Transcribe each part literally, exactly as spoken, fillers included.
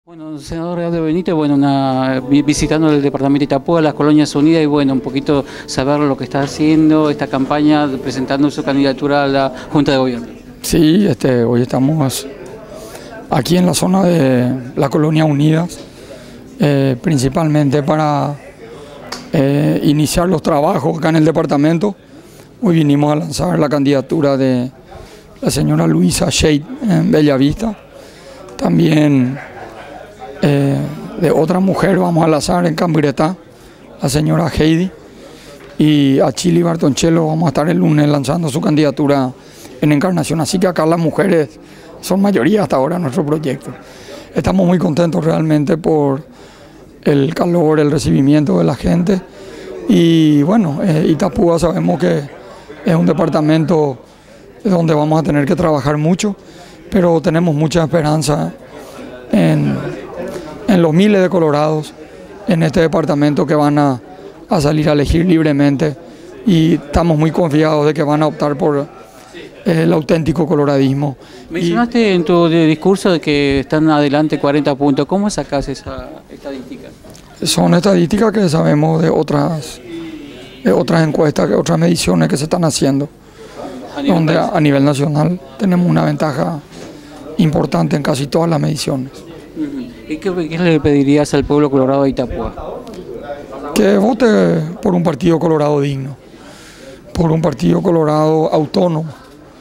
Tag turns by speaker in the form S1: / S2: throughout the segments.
S1: Bueno, senador Gaudio Benítez, bueno, una, visitando el departamento de Itapúa, las Colonias Unidas, y bueno, un poquito saber lo que está haciendo esta campaña, presentando su candidatura a la Junta de Gobierno.
S2: Sí, este, hoy estamos aquí en la zona de las Colonias Unidas, eh, principalmente para eh, iniciar los trabajos acá en el departamento. Hoy vinimos a lanzar la candidatura de la señora Luisa Shade en Bellavista. También eh, de otra mujer vamos a lanzar en Cambretá, la señora Heidi. Y a Chili Bartoncello vamos a estar el lunes lanzando su candidatura en Encarnación. Así que acá las mujeres son mayoría hasta ahora en nuestro proyecto. Estamos muy contentos realmente por el calor, el recibimiento de la gente. Y bueno, eh, Itapúa sabemos que es un departamento donde vamos a tener que trabajar mucho, pero tenemos mucha esperanza en, en los miles de colorados en este departamento que van a, a salir a elegir libremente, y estamos muy confiados de que van a optar por eh, el auténtico coloradismo.
S1: Mencionaste y, en tu discurso de que están adelante cuarenta puntos. ¿Cómo sacás esa estadística?
S2: Son estadísticas que sabemos de otras, de otras encuestas, de otras mediciones que se están haciendo, ¿A donde a, a nivel nacional tenemos una ventaja importante en casi todas las mediciones.
S1: ¿Y qué, qué le pedirías al pueblo colorado de Itapúa?
S2: Que vote por un partido colorado digno, por un partido colorado autónomo,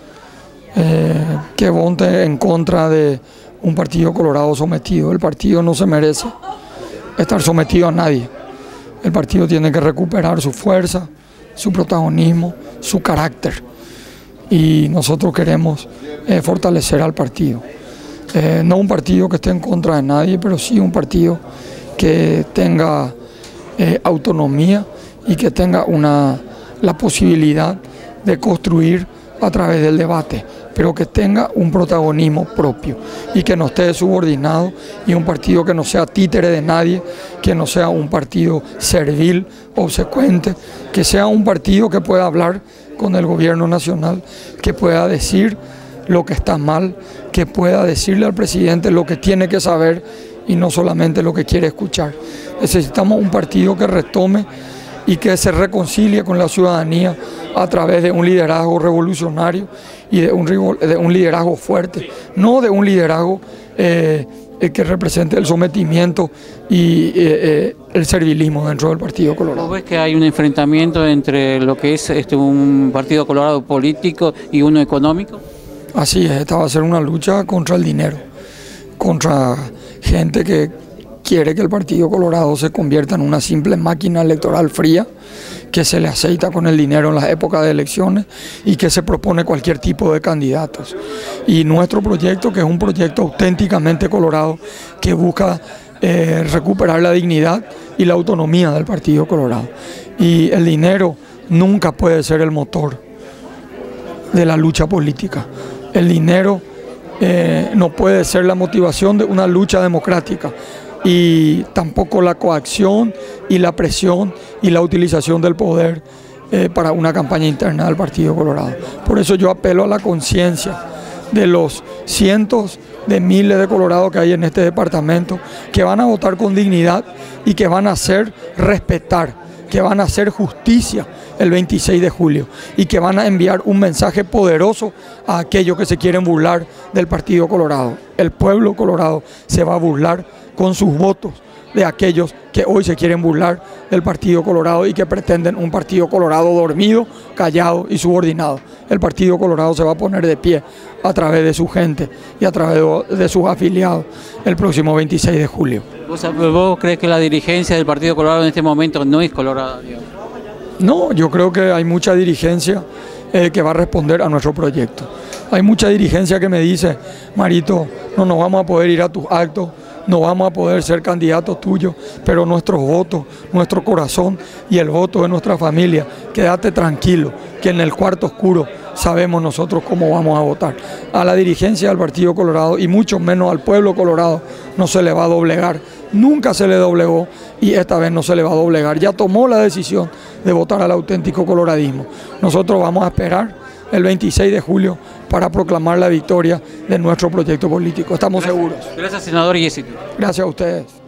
S2: eh, que vote en contra de un partido colorado sometido. El partido no se merece estar sometido a nadie. El partido tiene que recuperar su fuerza, su protagonismo, su carácter. Y nosotros queremos eh, fortalecer al partido. Eh, no un partido que esté en contra de nadie, pero sí un partido que tenga eh, autonomía y que tenga una, la posibilidad de construir a través del debate, pero que tenga un protagonismo propio y que no esté subordinado, y un partido que no sea títere de nadie, que no sea un partido servil, obsecuente, que sea un partido que pueda hablar con el gobierno nacional, que pueda decir lo que está mal, que pueda decirle al presidente lo que tiene que saber y no solamente lo que quiere escuchar. Necesitamos un partido que retome y que se reconcilie con la ciudadanía a través de un liderazgo revolucionario y de un, de un liderazgo fuerte, no de un liderazgo eh, que represente el sometimiento y eh, eh, el servilismo dentro del Partido Colorado.
S1: ¿Vos ves que hay un enfrentamiento entre lo que es este, un Partido Colorado político y uno económico?
S2: Así es, esta va a ser una lucha contra el dinero, contra gente que quiere que el Partido Colorado se convierta en una simple máquina electoral fría, que se le aceita con el dinero en las épocas de elecciones y que se propone cualquier tipo de candidatos. Y nuestro proyecto, que es un proyecto auténticamente colorado, que busca eh, recuperar la dignidad y la autonomía del Partido Colorado. Y el dinero nunca puede ser el motor de la lucha política. El dinero eh, no puede ser la motivación de una lucha democrática, y tampoco la coacción y la presión y la utilización del poder eh, para una campaña interna del Partido Colorado. Por eso yo apelo a la conciencia de los cientos de miles de colorados que hay en este departamento, que van a votar con dignidad y que van a hacer respetar, que van a hacer justicia el veintiséis de julio, y que van a enviar un mensaje poderoso a aquellos que se quieren burlar del Partido Colorado. El pueblo colorado se va a burlar con sus votos de aquellos que hoy se quieren burlar del Partido Colorado y que pretenden un Partido Colorado dormido, callado y subordinado. El Partido Colorado se va a poner de pie a través de su gente y a través de sus afiliados el próximo veintiséis de julio.
S1: ¿Vos, vos crees que la dirigencia del Partido Colorado en este momento no es colorada, digamos?
S2: No, yo creo que hay mucha dirigencia eh, que va a responder a nuestro proyecto. Hay mucha dirigencia que me dice: Marito, no nos vamos a poder ir a tus actos, no vamos a poder ser candidatos tuyos, pero nuestros votos, nuestro corazón y el voto de nuestra familia, quédate tranquilo, que en el cuarto oscuro sabemos nosotros cómo vamos a votar. A la dirigencia del Partido Colorado, y mucho menos al pueblo colorado, no se le va a doblegar. Nunca se le doblegó y esta vez no se le va a doblegar. Ya tomó la decisión de votar al auténtico coloradismo. Nosotros vamos a esperar el veintiséis de julio para proclamar la victoria de nuestro proyecto político. Estamos
S1: Gracias.
S2: seguros.
S1: Gracias, senador, y éxito.
S2: Gracias a ustedes.